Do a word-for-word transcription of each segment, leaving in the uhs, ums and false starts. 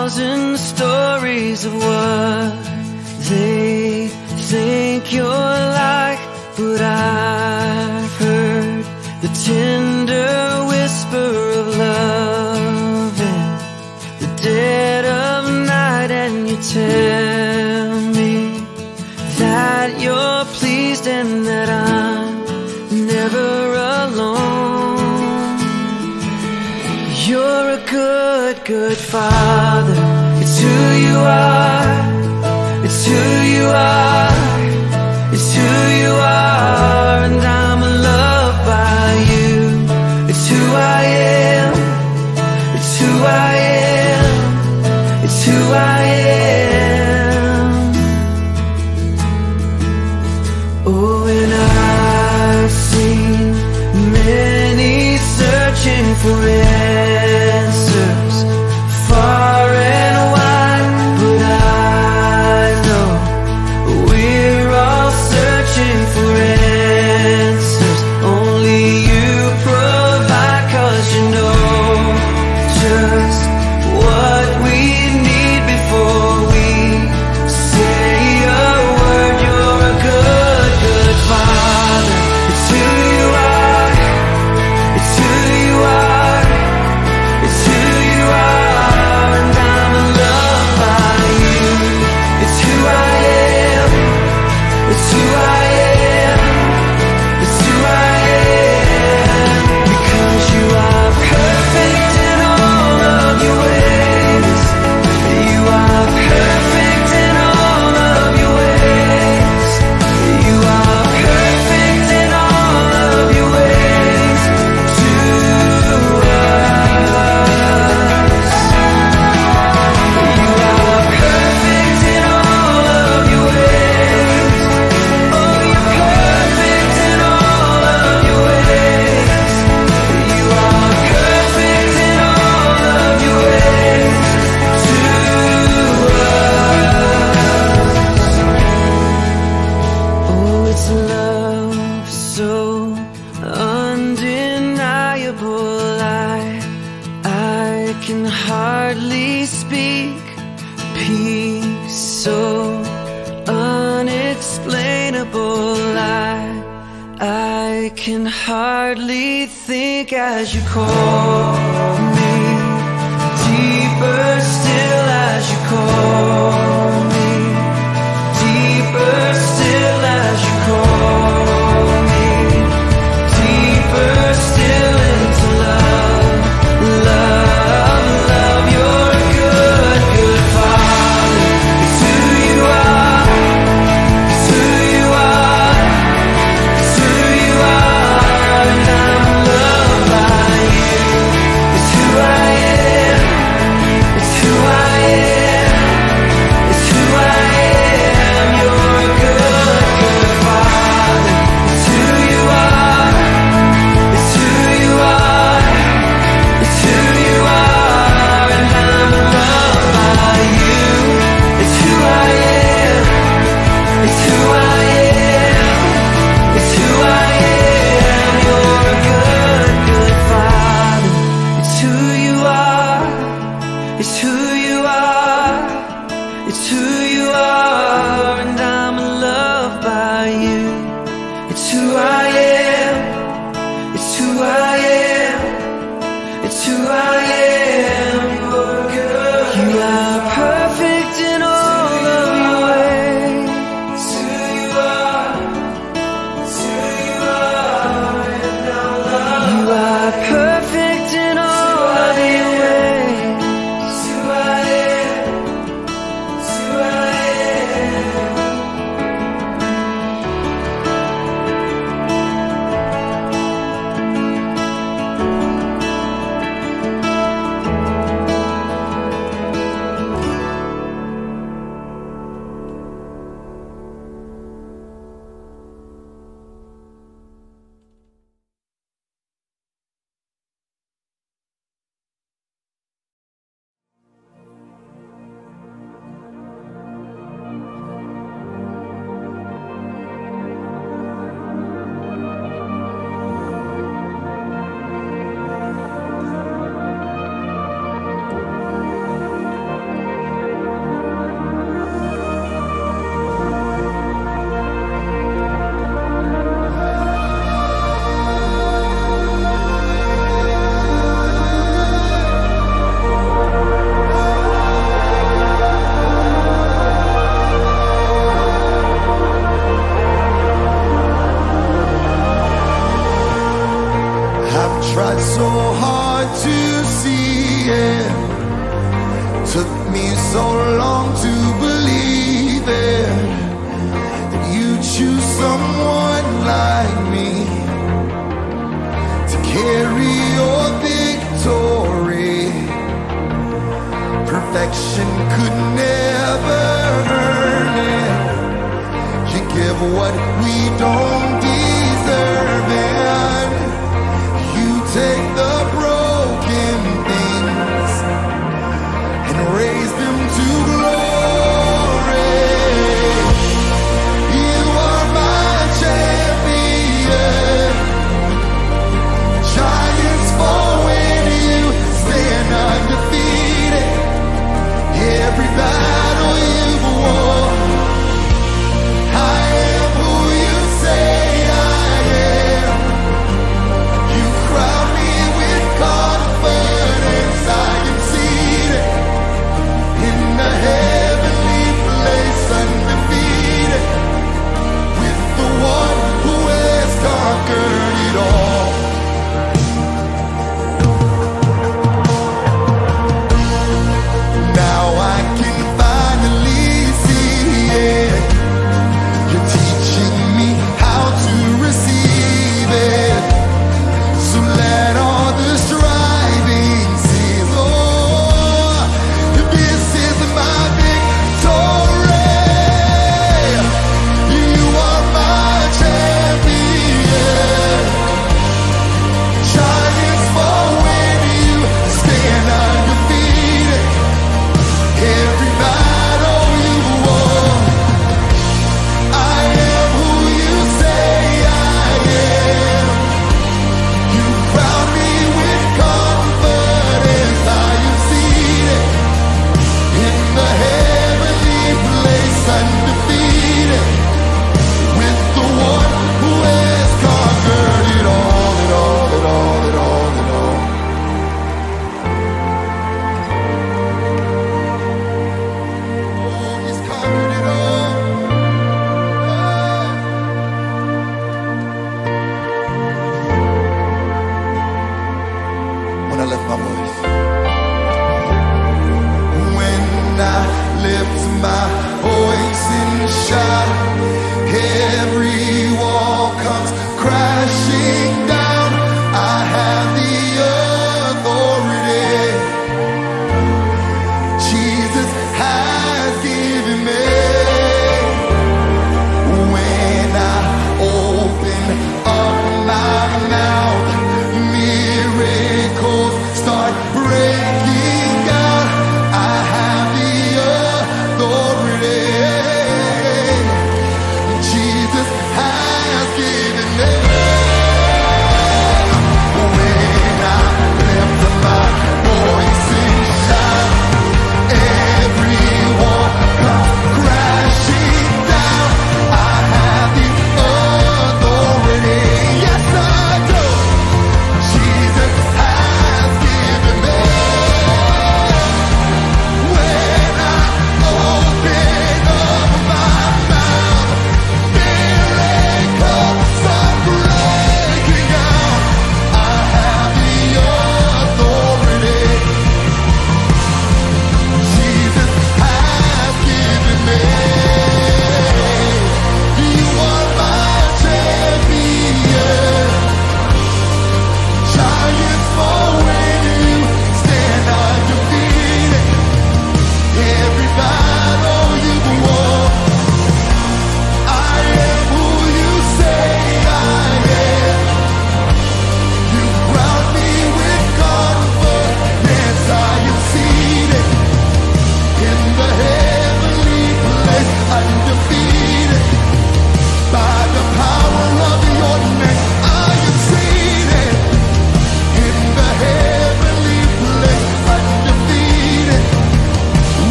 thousand stories of what they think you're like, but I've heard the tender whisper of love in the dead of night, and you tell me that you're pleased and that I'm never alone. You're a good, good father. It's who you are. It's who you are. It's who you are, and I'm loved by you. It's who I am. It's who I am. It's who I am. Oh, and I've seen many searching for answers far and wide, but I know we're all searching for answers only you provide, 'cause you know just what we need before we say a word. You're a good, good father. It's who you are. It's who you are. It's who you are, and I'm loved by you. It's who I am. It's who I am. It's who I am. Because you are perfect in all of your ways. You are perfect in all of your ways. You are perfect in all of your ways to us. You are perfect in all of your ways. Oh, you're perfect in all of your ways. You are perfect in all of your ways to us. Oh, it's love so undeniable, I, I can hardly speak. Peace so unexplainable, I, I can hardly think as you call me. Deeper still as you call me. Deeper still as you call me. Deeper still into love. Love, love, you're a good, good father. It's who you are. It's who you are. It's who you are, and I'm loved by you. It's who I am. It's who I am. long to believe it, that you choose someone like me to carry your victory. Perfection could never earn it. You give what we don't deserve, and you take the broken things and raise them to glory. You are my champion. Giants fall when you stand undefeated. Every battle you've won, I am who you say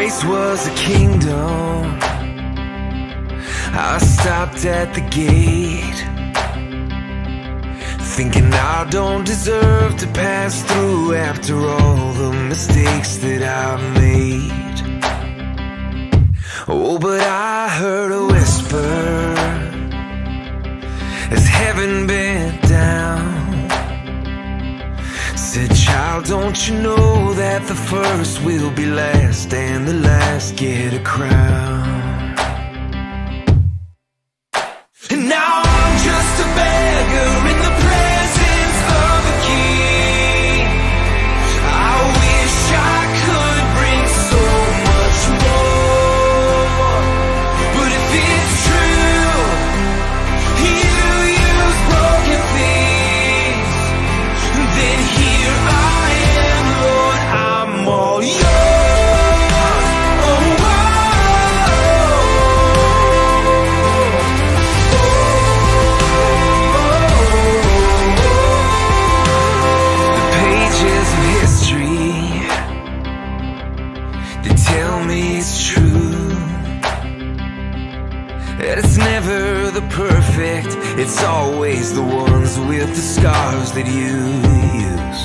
grace was a kingdom, I stopped at the gate, thinking I don't deserve to pass through after all the mistakes that I've made. Oh, but I heard a whisper as heaven bent down, said, child, don't you know that the first will be last and the last get a crown? And now I'm just a beggar in the presence of a king. I wish I could bring so much more, but if it's true, you use broken things, then here I am, Lord, I'm all yours. It's never the perfect, it's always the ones with the scars that you use.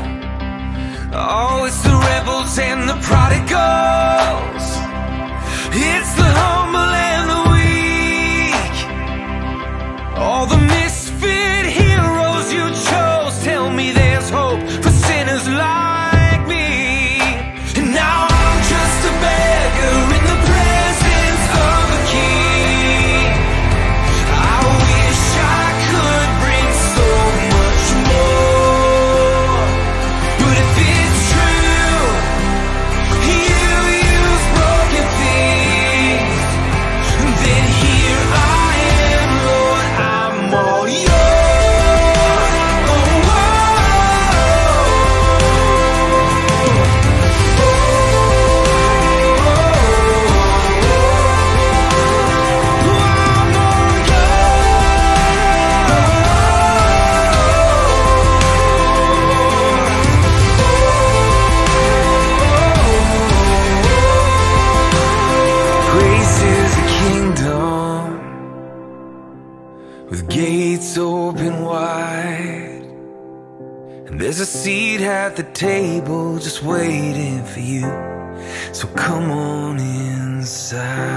Oh, it's the rebels and the prodigals, it's the humble and the weak, all the misfit heroes you chose. Tell me there's hope for sinners like me. And now I'm just a beggar in the presence of a king. I wish I could bring so much more, but if it's true, you use broken things, then here I am, Lord, I'm all yours. Oh, oh, with gates open wide, and there's a seat at the table just waiting for you, so come on inside.